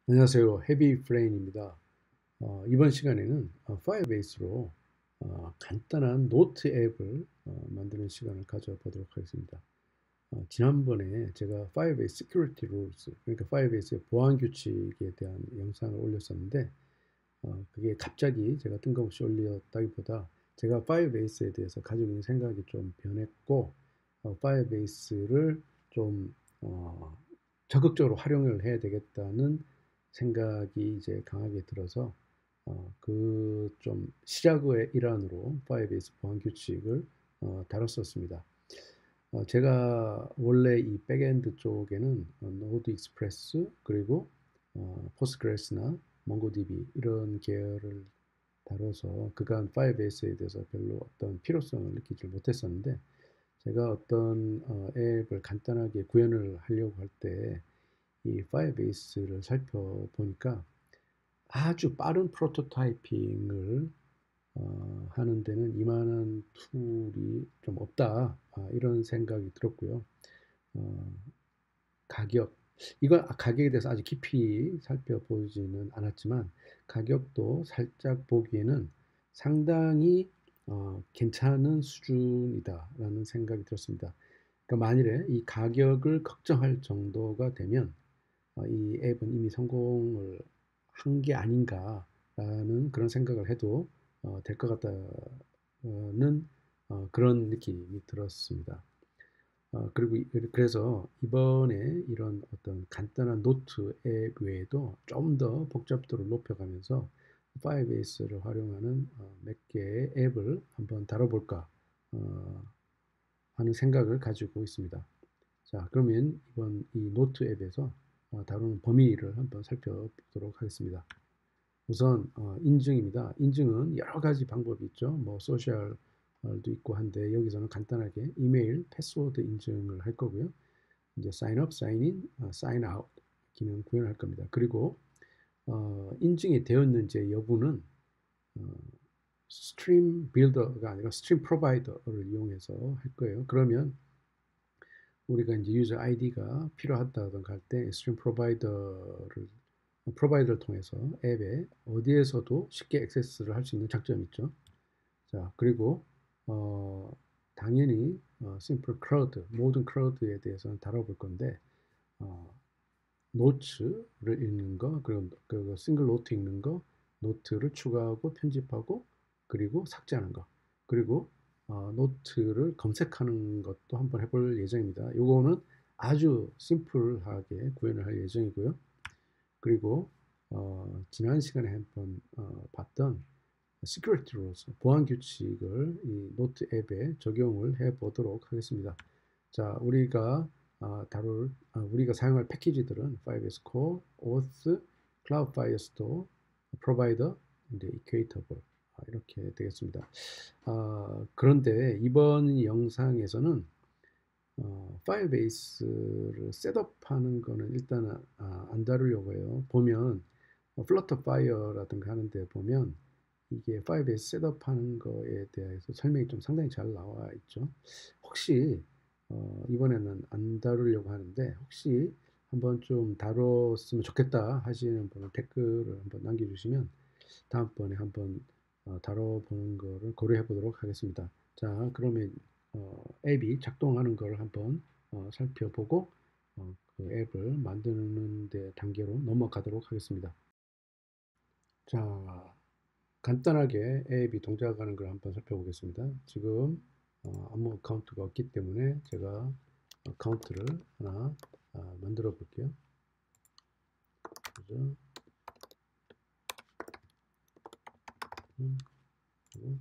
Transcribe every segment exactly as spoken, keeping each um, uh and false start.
안녕하세요. 헤비브레인입니다. 어, 이번 시간에는 어, 파이어베이스로 어, 간단한 노트 앱을 어, 만드는 시간을 가져보도록 하겠습니다. 어, 지난번에 제가 파이어베이스 시큐리티 룰스, 그러니까 파이어베이스의 보안 규칙에 대한 영상을 올렸었는데 어, 그게 갑자기 제가 뜬금없이 올렸다기보다 제가 파이어베이스에 대해서 가지고 있는 생각이 좀 변했고 어, 파이어베이스를 좀 어, 적극적으로 활용을 해야 되겠다는 생각이 이제 강하게 들어서 어, 그 좀 시작의 일환으로 파이어베이스 보안 규칙을 어, 다뤘었습니다. 어, 제가 원래 이 백엔드 쪽에는 어, 노드 익스프레스 그리고 어, 포스트그레스나 몽고디비 이런 계열을 다뤄서 그간 파이어베이스에 대해서 별로 어떤 필요성을 느끼지 못했었는데 제가 어떤 어, 앱을 간단하게 구현을 하려고 할 때 이 파이어베이스를 살펴보니까 아주 빠른 프로토타이핑을 어, 하는 데는 이만한 툴이 좀 없다. 아, 이런 생각이 들었고요. 어, 가격, 이건 아, 가격에 대해서 아주 깊이 살펴보지는 않았지만 가격도 살짝 보기에는 상당히 어, 괜찮은 수준이다라는 생각이 들었습니다. 그러니까 만일에 이 가격을 걱정할 정도가 되면 어, 이 앱은 이미 성공을 한 게 아닌가라는 그런 생각을 해도 어, 될 것 같다는 어, 그런 느낌이 들었습니다. 어, 그리고 이- 그래서 이번에 이런 어떤 간단한 노트 앱 외에도 좀 더 복잡도를 높여가면서 파이어베이스를 활용하는 어, 몇 개의 앱을 한번 다뤄볼까 어, 하는 생각을 가지고 있습니다. 자, 그러면 이번 이 노트 앱에서 어, 다루는 범위를 한번 살펴보도록 하겠습니다. 우선 어, 인증입니다. 인증은 여러 가지 방법이 있죠. 뭐 소셜도 있고 한데 여기서는 간단하게 이메일, 패스워드 인증을 할 거고요. 이제 sign up, sign in, 어, sign out 기능 구현할 겁니다. 그리고 어, 인증이 되었는지 여부는 어, 스트림 빌더가 아니라 스트림 프로바이더를 이용해서 할 거예요. 그러면 우리가 이제 유저 아이디가 필요하다던가 할 때 스트림 프로바이더를 프로바이더를 통해서 앱에 어디에서도 쉽게 액세스를 할 수 있는 장점이 있죠. 자, 그리고 어, 당연히 어, 심플 크라우드, 모든 크라우드에 대해서는 다뤄볼 건데 어, 노트를 읽는 거, 그리고 그 싱글 노트 읽는 거, 노트를 추가하고 편집하고 그리고 삭제하는 거, 그리고 어, 노트를 검색하는 것도 한번 해볼 예정입니다. 요거는 아주 심플하게 구현을 할 예정이고요. 그리고 어, 지난 시간에 한번 어, 봤던 시큐리티 룰스, 보안 규칙을 이 노트 앱에 적용을 해 보도록 하겠습니다. 자, 우리가 아, 다룰 아, 우리가 사용할 패키지들은 파이브에스 Core, Auth, Cloud Firestore, Provider, 이제 Equatable 아, 이렇게 되겠습니다. 아, 그런데 이번 영상에서는 어, 파이어베이스를 셋업하는 거는 일단 아, 안 다루려고 해요. 보면 어, 플러터 파이어라든가 하는데 보면 이게 파이어베이스 셋업하는 거에 대해서 설명이 좀 상당히 잘 나와 있죠. 혹시 어, 이번에는 안 다루려고 하는데 혹시 한번 좀 다뤘으면 좋겠다 하시는 분은 댓글을 한번 남겨주시면 다음번에 한번 어, 다뤄보는 거를 고려해 보도록 하겠습니다. 자, 그러면 어, 앱이 작동하는 걸 한번 어, 살펴보고 어, 그 앱을 만드는 데 단계로 넘어가도록 하겠습니다. 자, 간단하게 앱이 동작하는 걸 한번 살펴보겠습니다. 지금 어, 아무 어카운트가 없기 때문에 제가 어카운트를 하나 아, 만들어 볼게요. 그죠? 음, 그리고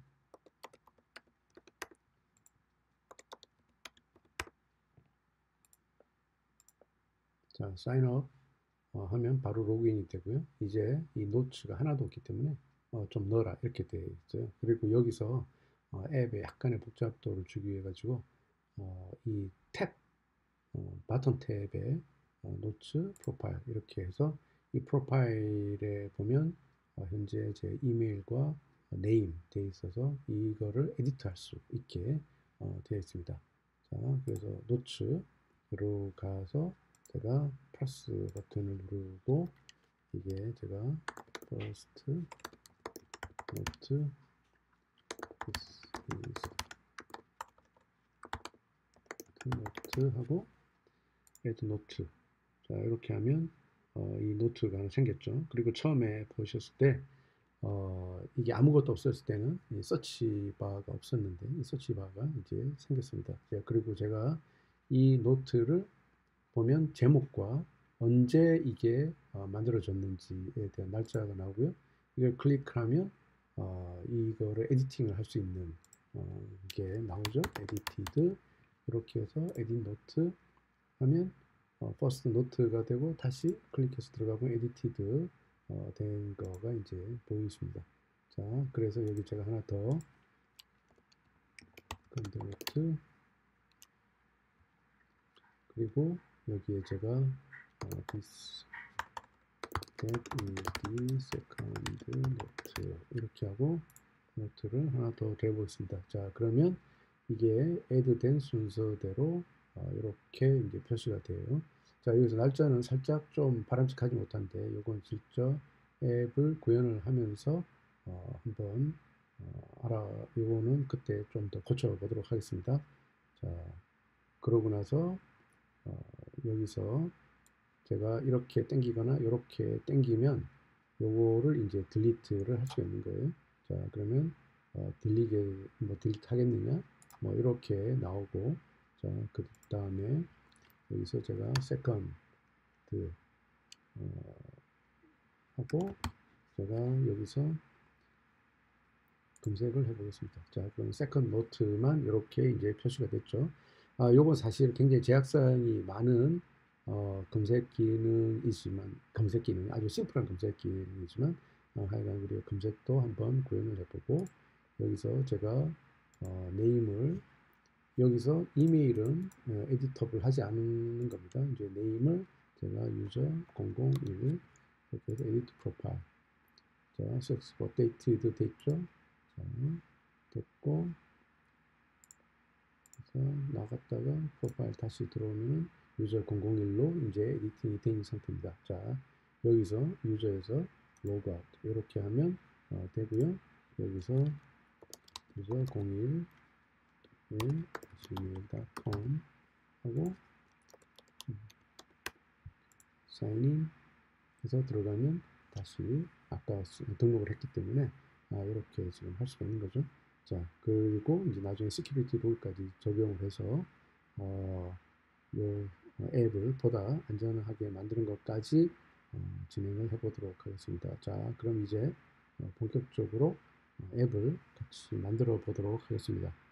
자, 사인업 어, 하면 바로 로그인이 되고요. 이제 이 노트가 하나도 없기 때문에 어, 좀 넣어라 이렇게 되어 있어요. 그리고 여기서 어, 앱에 약간의 복잡도를 주기 위해 가지고 어, 이 탭, 어, 바텀 탭에 어, 노트, 프로파일 이렇게 해서 이 프로파일에 보면 어, 현재 제 이메일과 네임 되어 있어서 이거를 에디트할 수 있게 어, 되어 있습니다. 자, 그래서 노트로 가서 제가 플러스 버튼을 누르고 이게 제가 first note this is note 하고 add note. 자, 이렇게 하면 어, 이 노트가 하나 생겼죠. 그리고 처음에 보셨을 때 어, 이게 아무것도 없었을 때는 이 서치 바가 없었는데 이 서치 바가 이제 생겼습니다. 자, 그리고 제가 이 노트를 보면 제목과 언제 이게 어, 만들어졌는지에 대한 날짜가 나오고요. 이걸 클릭하면 어, 이거를 에디팅을 할 수 있는 어, 이게 나오죠. 에디티드 이렇게 해서 에딧 노트 하면 어, 퍼스트 노트가 되고 다시 클릭해서 들어가면 에디티드 어, 된 거가 이제 보이십니다. 자, 그래서 여기 제가 하나 더 컨텐트 그리고 여기에 제가 어, this that is the second note 이렇게 하고 노트를 하나 더 대보겠습니다. 자, 그러면 이게 add 된 순서대로 어, 이렇게 이제 표시가 돼요. 자, 여기서 날짜는 살짝 좀 바람직하지 못한데 요건 직접 앱을 구현을 하면서 어, 한번 어, 알아 요거는 그때 좀 더 고쳐 보도록 하겠습니다. 자, 그러고 나서 어, 여기서 제가 이렇게 당기거나 이렇게 당기면 요거를 이제 딜리트를 할 수가 있는 거예요. 자, 그러면 어, 딜리게 뭐 딜리트 하겠느냐 뭐 이렇게 나오고 자, 그 다음에 여기서 제가 세컨드 어, 하고 제가 여기서 검색을 해 보겠습니다. 자, 그럼 세컨드 노트만 이렇게 이제 표시가 됐죠. 아, 요건 사실 굉장히 제약사항이 많은 어, 검색 기능이지만 검색 기능 아주 심플한 검색 기능이지만 어, 하여간 우리 검색도 한번 구현을 해보고 여기서 제가 어, 네임을 여기서 이메일은 어, 에디터블 하지 않는 겁니다. 이제 네임을 제가 유저 공공일 이렇게 해서 에디트 프로파일 자, 섹스 업데이트도 됐죠. 자, 됐고 그래서 나갔다가 프로파일 다시 들어오면 유저 공공일로 이제 에디팅이 된 상태입니다. 자, 여기서 유저에서 로그아웃 이렇게 하면 어, 되고요. 여기서 유저 공일 지메일 닷컴 하고 사인인 해서 들어가면 다시 아까 등록을 했기 때문에 아, 이렇게 지금 할 수가 있는 거죠. 자, 그리고 이제 나중에 시큐리티 룰까지 적용을 해서 어, 요 앱을 보다 안전하게 만드는 것까지 어, 진행을 해보도록 하겠습니다. 자, 그럼 이제 어, 본격적으로 앱을 같이 만들어 보도록 하겠습니다.